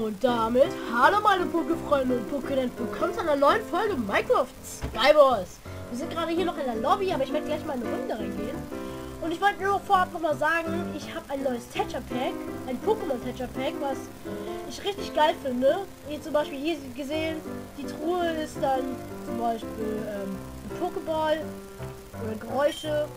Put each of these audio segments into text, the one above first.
Und damit, hallo meine Poké-Freunde und Pokénet, willkommen zu einer neuen Folge Minecraft Skywars. Wir sind gerade hier noch in der Lobby, aber ich werde gleich mal in eine Runde reingehen. Und ich wollte nur vorab noch mal sagen, ich habe ein neues Tetra Pack, ein Pokémon Tetra Pack, was ich richtig geil finde. Wie zum Beispiel hier gesehen, die Truhe ist dann zum Beispiel ein Pokéball oder Geräusche.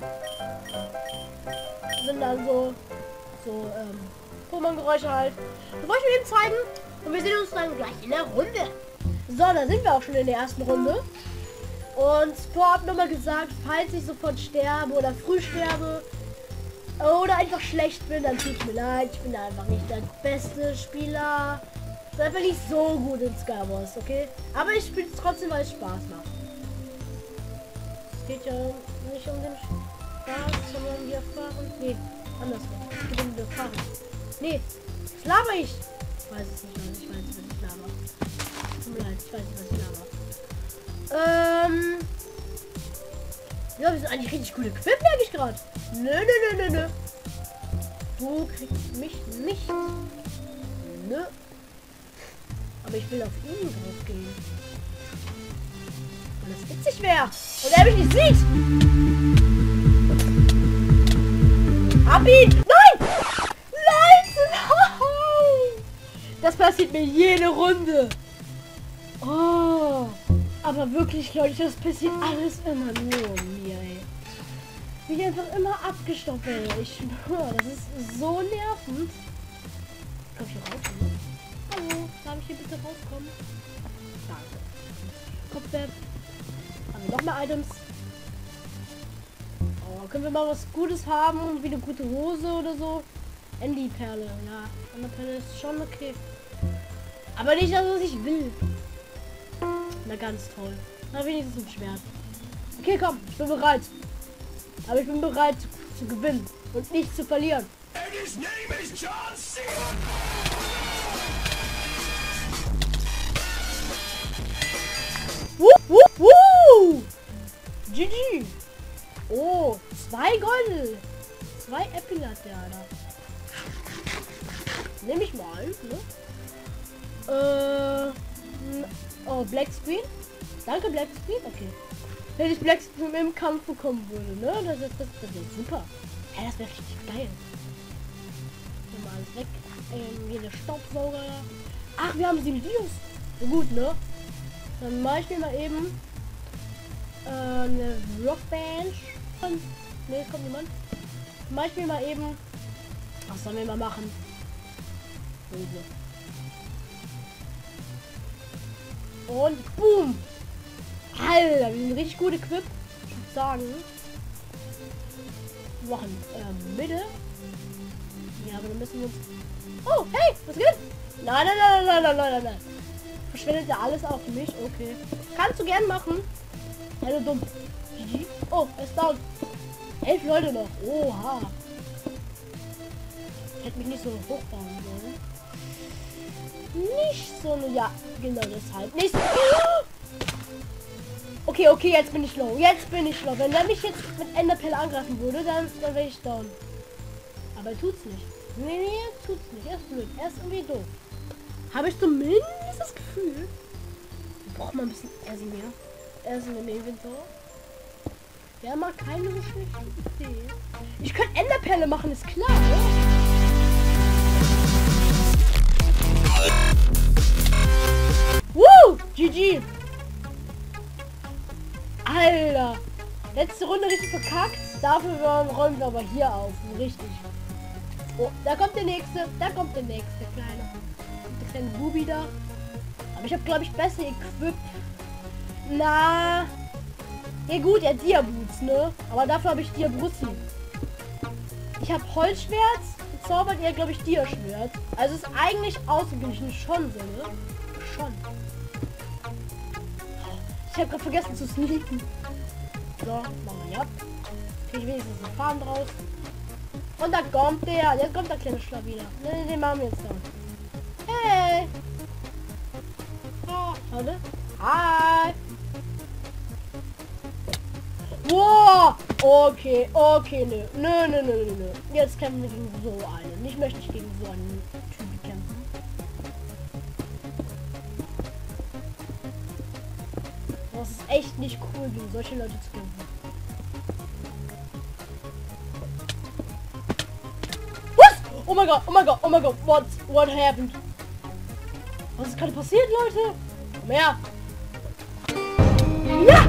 Sind dann so Pokémon-Geräusche halt. Das wollte ich mir eben zeigen. Und wir sehen uns dann gleich in der Runde. So, da sind wir auch schon in der ersten Runde. Und vorab nochmal gesagt, falls ich sofort sterbe oder früh sterbe oder einfach schlecht bin, dann tut es mir leid. Ich bin einfach nicht der beste Spieler. Ich bin einfach nicht so gut in Skywars, okay? Aber ich spiele es trotzdem, weil es Spaß macht. Es geht ja nicht um den Spaß, sondern wir fahren. Nee, andersrum. Es geht um den Fahren. Nee, was laber ich? Ich weiß es nicht, Leute. Ich weiß nicht, was ich laber. Tut mir leid, ich weiß nicht, was ich laber. Ja, wir sind eigentlich richtig cool equipped, merke ich gerade. Nö. Du kriegst mich nicht. Nö. Aber ich will auf ihn drauf gehen. Weil das witzig wäre. Und er mich nicht sieht. Hab ihn! Nein! Nein! Das passiert mir jede Runde. Oh. Aber wirklich, Leute, das passiert alles immer nur mir, ey. Wie ich einfach immer abgestoppt werde. Ich schwöre, das ist so nervend. Komm ich hier raus? Ne? Hallo, darf ich hier bitte rauskommen? Danke. Kopfwert. Haben wir nochmal Items? Oh, können wir mal was Gutes haben? Wie eine gute Hose oder so? Andy-Perle. Ja, eine Perle ist schon okay. Aber nicht das, was ich will. Na, ganz toll. Na, wenigstens ein Schwert. Okay, komm, ich bin bereit. Aber ich bin bereit zu gewinnen und nicht zu verlieren. Woo! GG! Oh, 2 Gold! 2 Äpfel hat der, Alter. Nehme ich mal, ne? Oh, Black Screen. Danke, Black Screen. Okay. Wenn ich Black Screen im Kampf bekommen würde, ne? Das wäre super. Ja, das wäre richtig geil. Nehmen wir alles weg. Hier der Staubsauger. Ach, wir haben 7 Videos. So gut, ne? Dann mache ich mir mal eben eine Rockbench. Ne, es kommt niemand. Dann mache ich mir mal eben. Was sollen wir mal machen? Hose. Und boom! Alter, wir sind richtig gut equipped. Ich würde sagen. Wir machen Mitte. Ja, aber dann müssen wir uns. Oh, hey, was geht? Nein. Verschwendet ja alles auf mich. Okay. Kannst du gern machen. Hallo dumm. GG. Oh, er ist down. 11 Leute noch. Oha. Ich hätte mich nicht so hochbauen sollen. Nicht so eine. Ja, genau deshalb. Nicht so. Okay, jetzt bin ich low. Wenn er mich jetzt mit Enderpelle angreifen würde, dann wäre ich down. Aber er tut's nicht. Nee, er tut's nicht. Er ist blöd. Er ist irgendwie doof. Habe ich zumindest das Gefühl. Wir brauchen mal ein bisschen Ersi mehr. Ersi im Inventar. Ja, mal keine so schlechte Idee. Ich könnte Enderpelle machen, ist klar, oder? Woo! GG! Alter! Letzte Runde richtig verkackt. Dafür räumen wir aber hier auf. Richtig. Oh, da kommt der nächste. Kleine. Der kleine Bubi da. Aber ich habe, glaube ich, besser equipped. Na. Ja gut, er hat Dia-Boots, ne? Aber dafür habe ich Dia-Brussi. Ich habe Holzschwert. Zaubert er, glaube ich, Dia-Schwert. Also ist eigentlich ausgeglichen schon so, ne? Schon. Ich habe gerade vergessen zu sneaken. So, machen wir ja. Kriege ich wenigstens eine Farm draus. Und da kommt der. Jetzt kommt der kleine Schlawiner. Ne, den machen wir jetzt dann. Hey! Oh, warte. Hi! Wow! Okay, nö. Jetzt kämpfen wir gegen so einen. Ich möchte nicht gegen so einen Typ kämpfen. Das ist echt nicht cool, gegen solche Leute zu kämpfen. Was? Oh mein Gott, oh mein Gott, oh mein Gott. What happened? Was ist gerade passiert, Leute? Komm her. Ja!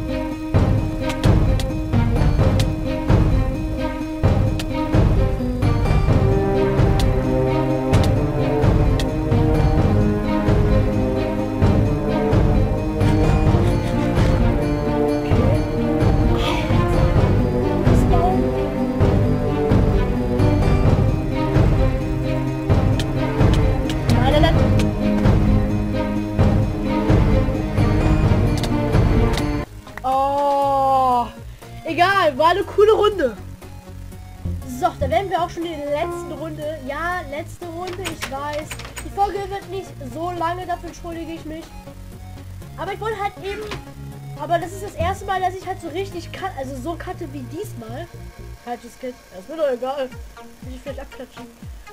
Egal, war eine coole Runde. So, da werden wir auch schon in der letzten Runde. Ja, letzte Runde, ich weiß. Die Folge wird nicht so lange, dafür entschuldige ich mich. Aber ich wollte halt eben... Aber das ist das erste Mal, dass ich halt so richtig cut, also so cutte wie diesmal. Falsches Kind. Das wird doch egal. Will ich vielleicht abklatschen.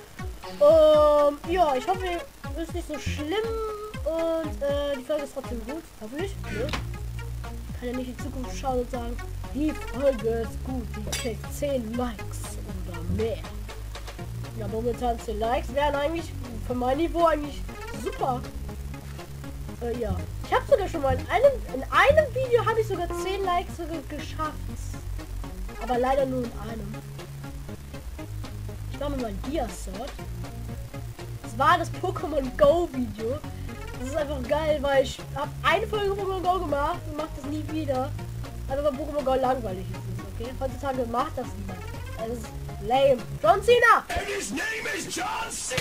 Ja, ich hoffe, es ist nicht so schlimm. Und die Folge ist trotzdem gut. Hoffentlich. Ne? Kann ja nicht in die Zukunft schauen und sagen, die Folge ist gut, die kriegt 10 Likes oder mehr. Ja, momentan 10 Likes wären eigentlich für mein Niveau eigentlich super. Ja, ich habe sogar schon mal in einem Video habe ich sogar 10 Likes geschafft. Aber leider nur in einem. Ich mache mir mal ein Dia-Sort. Das war das Pokémon Go Video. Das ist einfach geil, weil ich habe eine Folge Pokémon Go gemacht und mache das nie wieder. Also weil Pokémon Go langweilig ist, okay? Heutzutage macht das niemand. Das ist lame. John Cena! And his name is John Cena!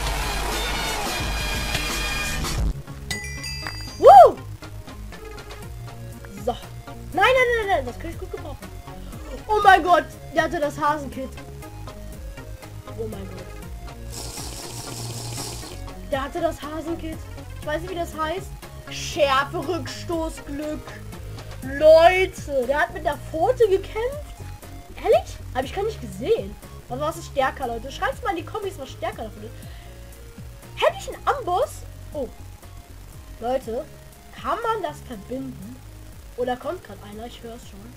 Woo! So. Nein, das kann ich gut gebrauchen. Oh mein Gott, der hatte das Hasenkit. Oh mein Gott. Der hatte das Hasenkit. Ich weiß nicht, wie das heißt. Schärfe, Rückstoßglück. Leute, der hat mit der Pfote gekämpft. Ehrlich? Habe ich gar nicht gesehen. Aber was ist stärker, Leute? Schreibt mal in die Kommis, was stärker davon ist. Hätte ich einen Amboss? Oh. Leute, kann man das verbinden? Oder kommt gerade einer? Ich höre es schon.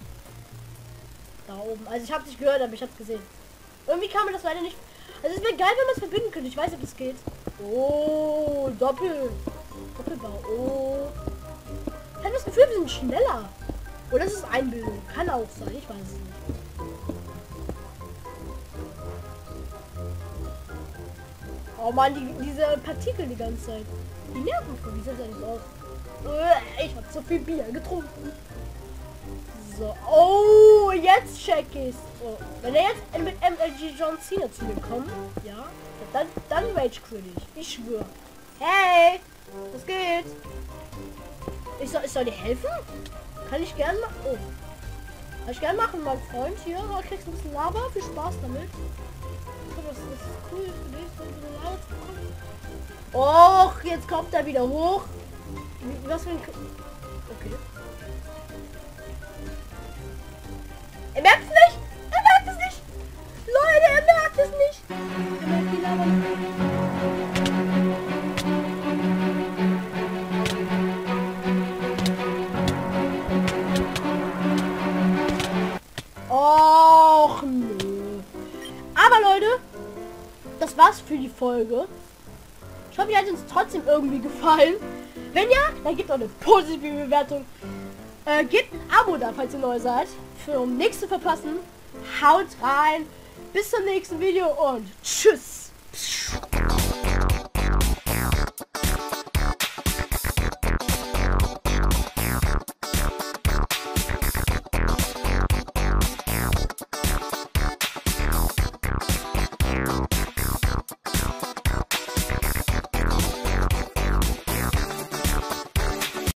Da oben. Also ich habe es nicht gehört, aber ich habe es gesehen. Irgendwie kann man das leider nicht... Also es wäre geil, wenn man es verbinden könnte. Ich weiß nicht, ob es geht. Oh, Doppelbau. Oh. Ich habe das Gefühl, wir sind schneller. Oder ist es Einbildung? Kann auch sein. Ich weiß es nicht. Oh Mann, diese Partikel die ganze Zeit. Die nerven von. Wie sieht das eigentlich aus? Ich habe so viel Bier getrunken. So. Oh, jetzt check ich's. Oh. Wenn er jetzt mit MLG John Cena zu mir kommt, ja, dann Rage Quit ich. Ich schwöre. Hey, was geht? Ich soll dir helfen? Kann ich gern machen. Oh. Kann ich gern machen, mein Freund. Hier, kriegst du ein bisschen Lava. Viel Spaß damit. Das ist cool für dich, so ein bisschen Lava zu bekommen. Och, jetzt kommt er wieder hoch. Was für ein... Okay. Er merkt es nicht! Er merkt es nicht! Leute, er merkt es nicht! Er merkt die Lava nicht. Och, nö. Aber Leute, das war's für die Folge. Ich hoffe, ihr hat uns trotzdem irgendwie gefallen. Wenn ja, dann gebt auch eine positive Bewertung. Gebt ein Abo da, falls ihr neu seid. Um nichts zu verpassen. Haut rein. Bis zum nächsten Video und tschüss.